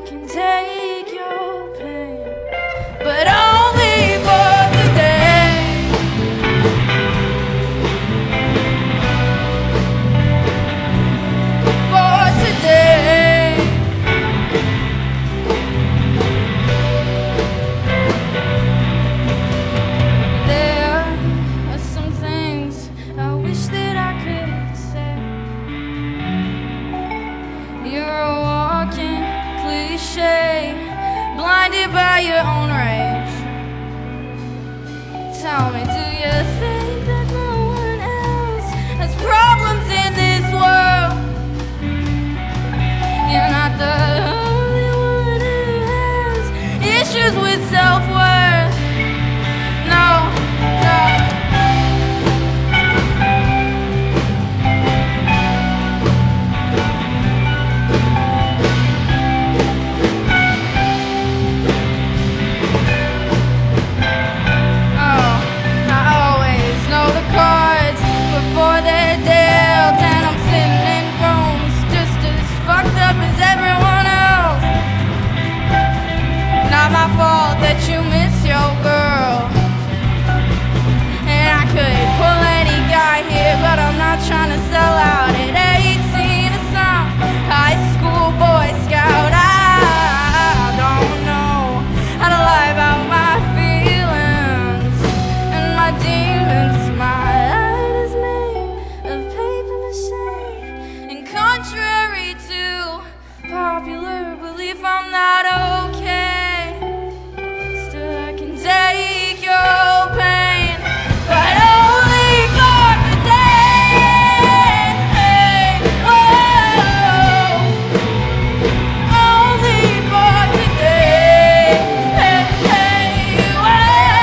can take your pain, but only for the day. For today. There are some things I wish that I could say. You're a walking cliche, blinded by your own rage. Tell me, do you think that no one else has problems in this world? You're not the only one who has issues with self-worth. No, no. Before they're dealt, and I'm sitting in rooms just as fucked up as everyone else. Not my fault that you miss your girl, and I could pull any guy here, but I'm not trying to sell out at 18 or some high school boy scout. I don't know how to lie about my feelings and my demons. Contrary to popular belief, I'm not okay. Still, I can take your pain, but only for the day. Whoa. Only for today. Whoa.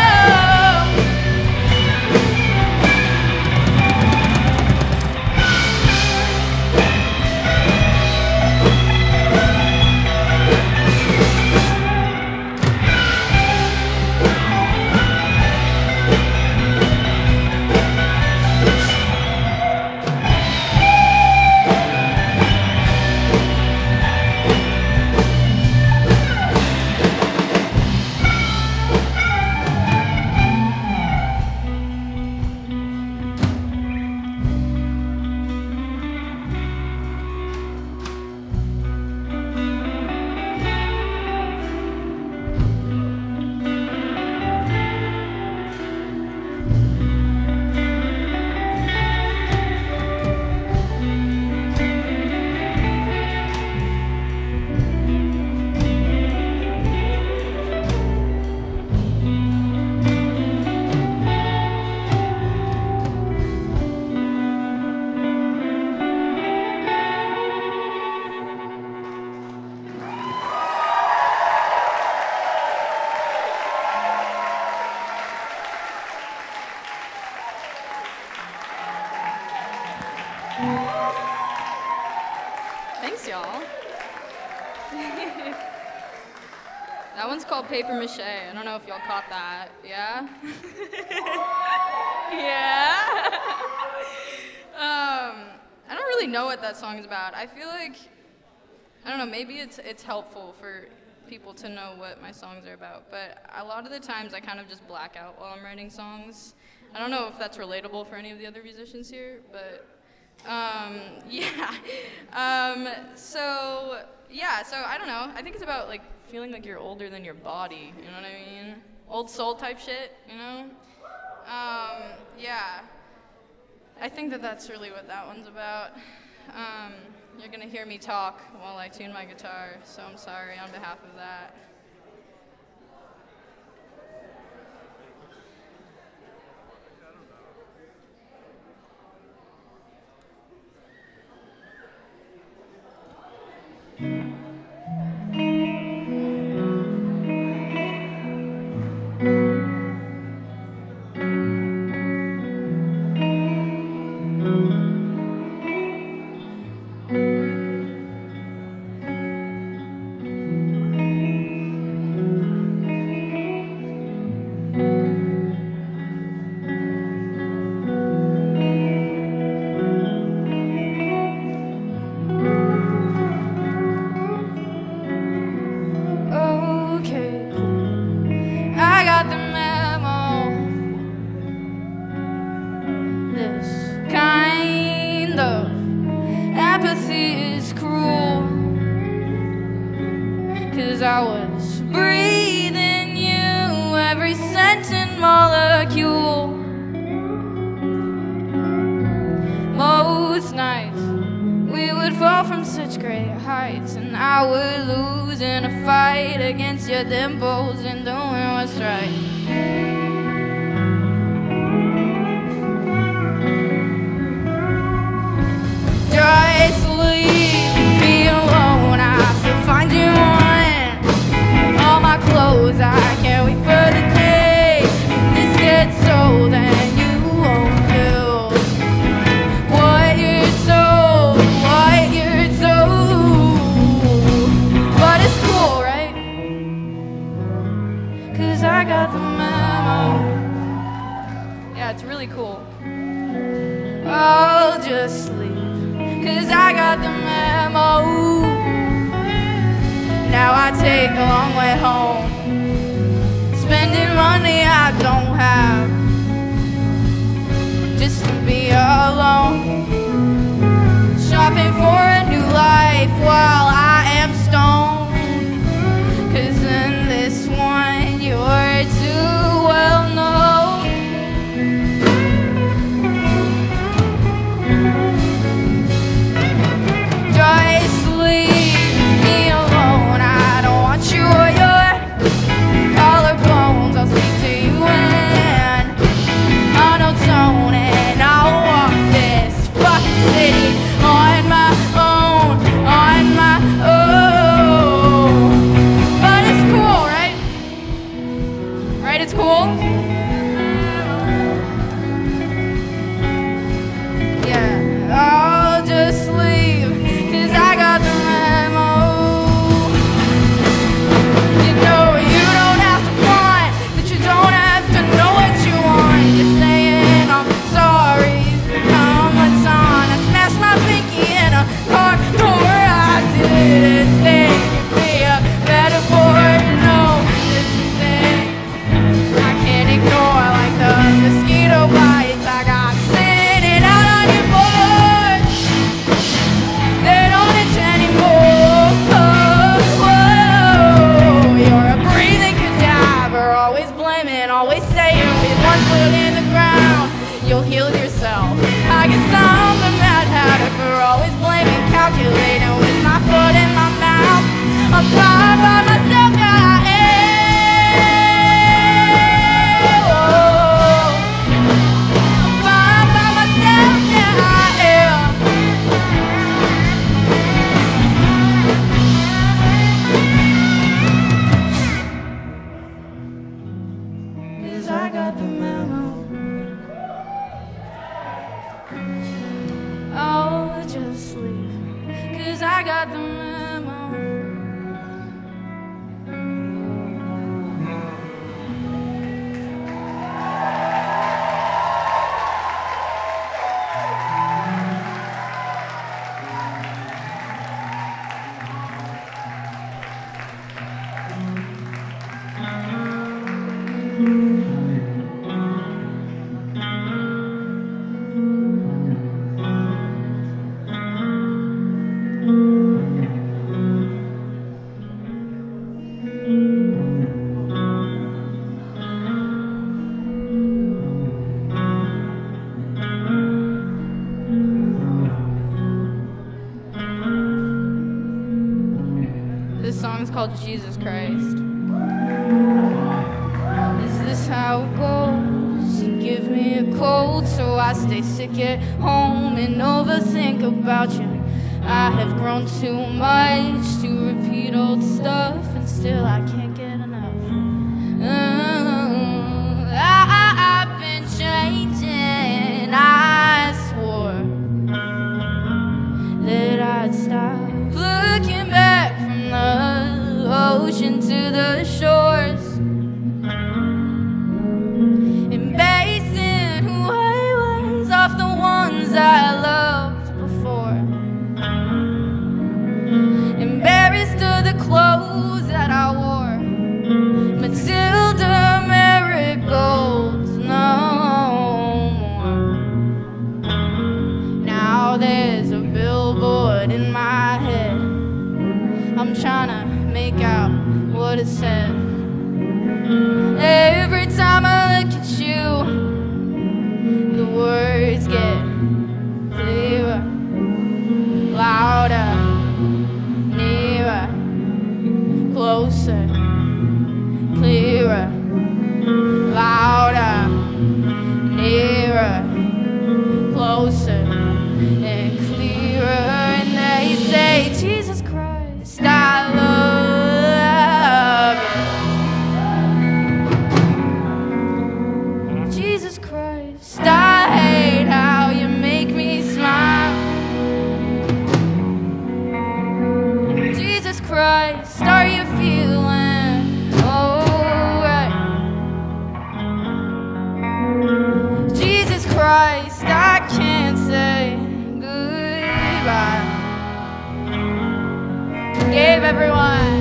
Thanks, y'all. That one's called Paper Mache. I don't know if y'all caught that. Yeah? Yeah? I don't really know what that song's about. I feel like, I don't know, maybe it's helpful for people to know what my songs are about, but a lot of the times I kind of just black out while I'm writing songs. I don't know if that's relatable for any of the other musicians here, but yeah. So I don't know. I think it's about like feeling like you're older than your body, you know what I mean? Old soul type shit, you know? Yeah. I think that's really what that one's about. You're gonna hear me talk while I tune my guitar, so I'm sorry on behalf of that. apathy is cruel, 'cause I was breathing you, every scent and molecule. Most nights we would fall from such great heights, and I would lose in a fight against your dimples and doing what's right. Just leave me alone, I still find you on all my clothes. I can't wait for the day this gets old and you won't do what you're told, what you're told. But it's cool, right? 'Cause I got the memo. Yeah, it's really cool. I'll just leave, 'cause I got the memo. Now I take a long way home, spending money I don't have, just to be alone, shopping for a new life while I am stoned. 'Cause in this one you're too well known. Just leave me alone, I don't want you or your collarbones. I'll speak to you in monotone, and I'll walk this fucking city on my own, on my own. But it's cool, right? Right, it's cool? Yeah, I'll just leave, 'cause I got the memo. You know you don't have to want, but you don't have to know what you want. Just saying I'm sorry become a ton. I smashed my pinky in a car door. I didn't think it'd be a metaphor. No, this thing I can't ignore, like the mosquito bites I got sitting out on your board. They don't itch anymore. Whoa, you're a breathing cadaver, always blaming, always saying with one foot in the ground you'll heal yourself. I guess I'm the mad hatter for always blaming, calculating with my foot in my mouth. I'm fine by myself, yeah, I am. Whoa. I'm fine by myself, yeah, I am. 'Cause I got the memo. I'll just leave, 'cause I got the memo. This song is called Jesus Christ. Is this how it goes? You give me a cold, so I stay sick at home and overthink about you. I have grown too much to repeat old stuff, and still I can't get enough. I've been changing. I swore that I'd stop looking back from the ocean to the shores, and basing who I was off the ones I loved before. Embarrassed of the clothes that I wore, Matilda, Marigolds, no more. Now there's a billboard but in my head I'm trying to make out what it said. Every time I look at you, the words get clearer, louder, nearer, closer, clearer, louder, nearer, closer and clearer. And they say, Jesus Christ, I love you. Jesus Christ, I hate how you make me smile. Jesus Christ, are you feeling alright? Jesus Christ, I can't say goodbye. Gave everyone.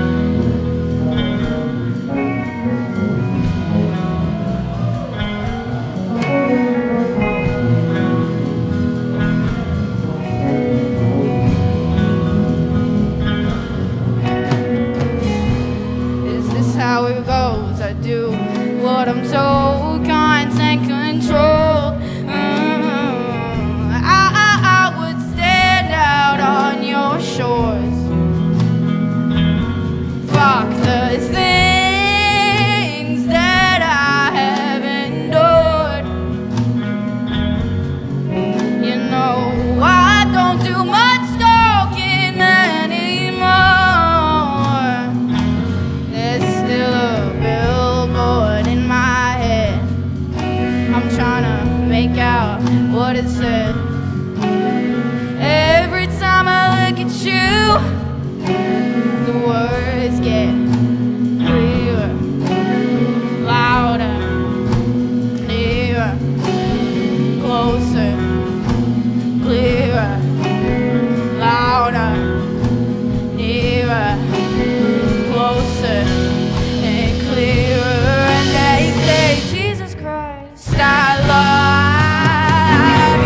Is this how it goes? I do what I'm told, constant control. I would stand out on your shores. Fuck the things that I have endured. You know, I don't do much talking anymore. There's still a billboard in my head. I'm trying to make out what it said. Every time I look at you, the words get clearer, louder, nearer, closer, clearer, louder, nearer, closer and clearer. And they say, Jesus Christ, I love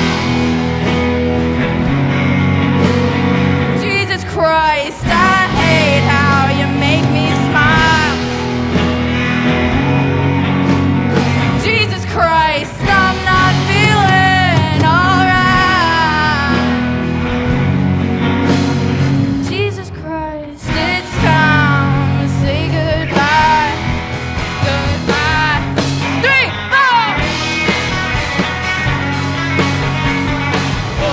you. Jesus Christ, I hate how you make me smile. Jesus Christ, I'm not feeling alright. Jesus Christ, it's time to say goodbye. Goodbye. 3, 4.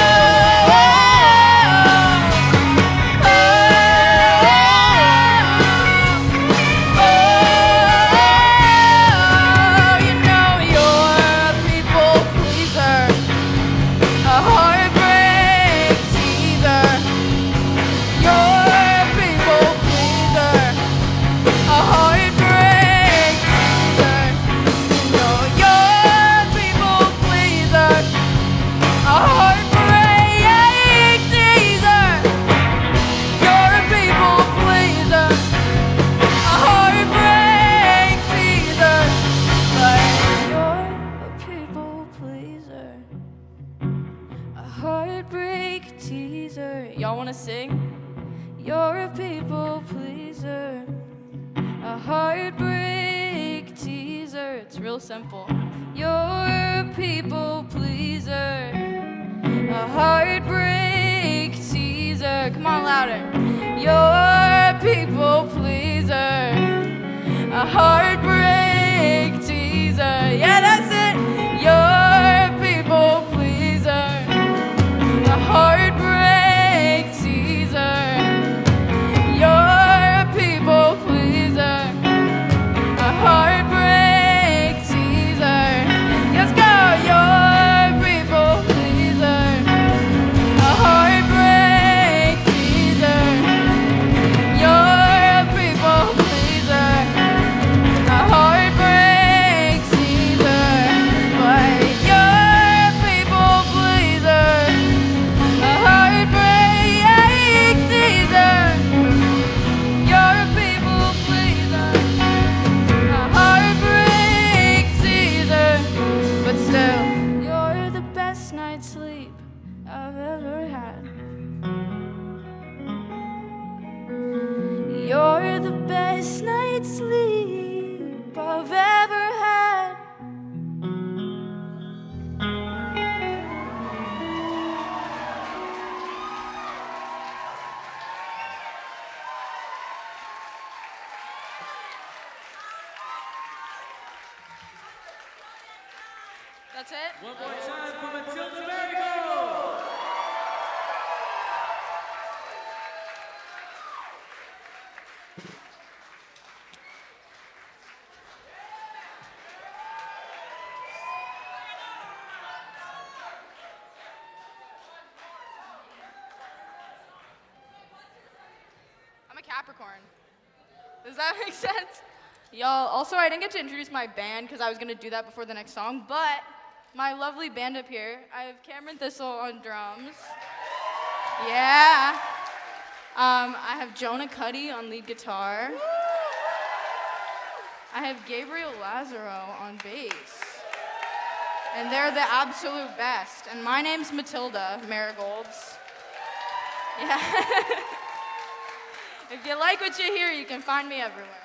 You know you're a people pleaser, a heartbreak teaser. You're a people pleaser, a heartbreak teaser. You know you're a people pleaser, a heartbreak teaser. You're a people pleaser, a heartbreak teaser. But you're a people pleaser, a heartbreak teaser. Y'all wanna sing? You're a people pleaser, a heartbreak teaser. It's real simple. You're a people pleaser, a heartbreak teaser. Come on, louder. You're a people pleaser, a heartbreak teaser. Yeah, that's it. You're a people pleaser, a heartbreak teaser. You're a people pleaser, a heartbreak teaser. Let's go. You're a people pleaser, a heartbreak teaser. You're a people pleaser, a heartbreak best night's sleep I've ever had. That's it? One more time for Matilda Marigolds! I'm a Capricorn. Does that make sense? Y'all, also I didn't get to introduce my band because I was gonna do that before the next song, but my lovely band up here, I have Cameron Thistle on drums. Yeah. I have Jonah Cuddy on lead guitar. I have Gabriel Lazaro on bass. And they're the absolute best. And my name's Matilda Marigolds. Yeah. If you like what you hear, you can find me everywhere.